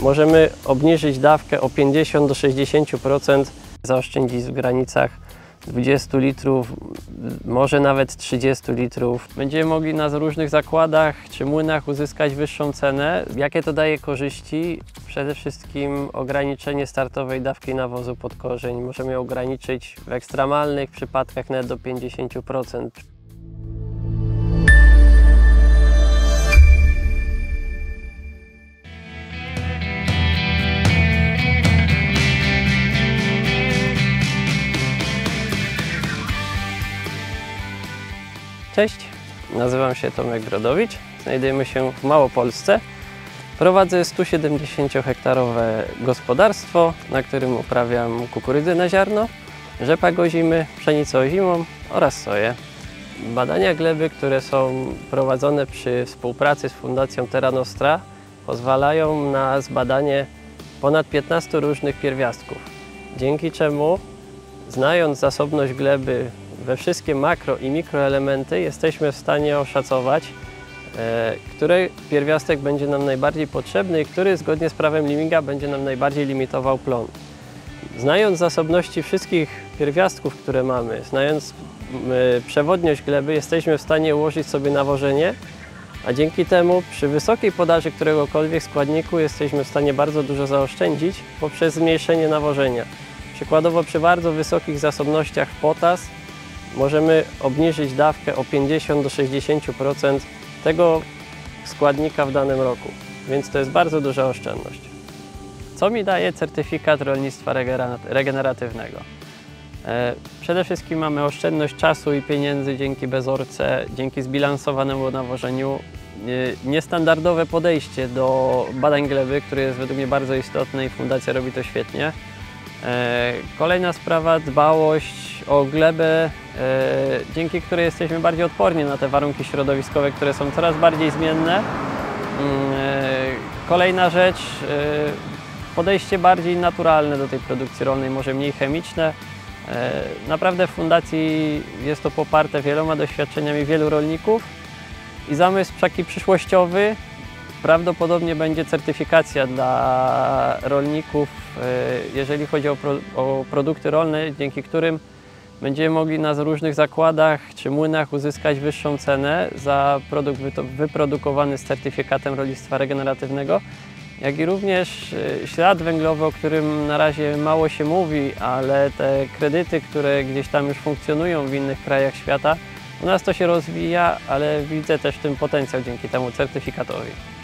możemy obniżyć dawkę o 50 do 60%, zaoszczędzić w granicach 20 litrów, może nawet 30 litrów. Będziemy mogli na różnych zakładach czy młynach uzyskać wyższą cenę. Jakie to daje korzyści? Przede wszystkim ograniczenie startowej dawki nawozu pod korzeń. Możemy ją ograniczyć w ekstremalnych przypadkach nawet do 50%. Cześć, nazywam się Tomek Grodowicz, znajdujemy się w Małopolsce. Prowadzę 170-hektarowe gospodarstwo, na którym uprawiam kukurydzę na ziarno, rzepak ozimy, pszenicę ozimą oraz soję. Badania gleby, które są prowadzone przy współpracy z Fundacją Terra Nostra, pozwalają na zbadanie ponad 15 różnych pierwiastków, dzięki czemu, znając zasobność gleby we wszystkie makro i mikroelementy, jesteśmy w stanie oszacować, który pierwiastek będzie nam najbardziej potrzebny i który zgodnie z prawem Liminga będzie nam najbardziej limitował plon. Znając zasobności wszystkich pierwiastków, które mamy, znając przewodność gleby, jesteśmy w stanie ułożyć sobie nawożenie, a dzięki temu przy wysokiej podaży któregokolwiek składniku jesteśmy w stanie bardzo dużo zaoszczędzić poprzez zmniejszenie nawożenia. Przykładowo przy bardzo wysokich zasobnościach w potas możemy obniżyć dawkę o 50 do 60% tego składnika w danym roku, więc to jest bardzo duża oszczędność. Co mi daje certyfikat rolnictwa regeneratywnego? Przede wszystkim mamy oszczędność czasu i pieniędzy dzięki bezorce, dzięki zbilansowanemu nawożeniu, niestandardowe podejście do badań gleby, które jest według mnie bardzo istotne i Fundacja robi to świetnie. Kolejna sprawa, dbałość o glebę, dzięki której jesteśmy bardziej odporni na te warunki środowiskowe, które są coraz bardziej zmienne. Kolejna rzecz, podejście bardziej naturalne do tej produkcji rolnej, może mniej chemiczne. Naprawdę w Fundacji jest to poparte wieloma doświadczeniami wielu rolników i zamysł taki przyszłościowy prawdopodobnie będzie certyfikacja dla rolników, jeżeli chodzi o produkty rolne, dzięki którym będziemy mogli na różnych zakładach czy młynach uzyskać wyższą cenę za produkt wyprodukowany z certyfikatem rolnictwa regeneratywnego, jak i również ślad węglowy, o którym na razie mało się mówi, ale te kredyty, które gdzieś tam już funkcjonują w innych krajach świata, u nas to się rozwija, ale widzę też w tym potencjał dzięki temu certyfikatowi.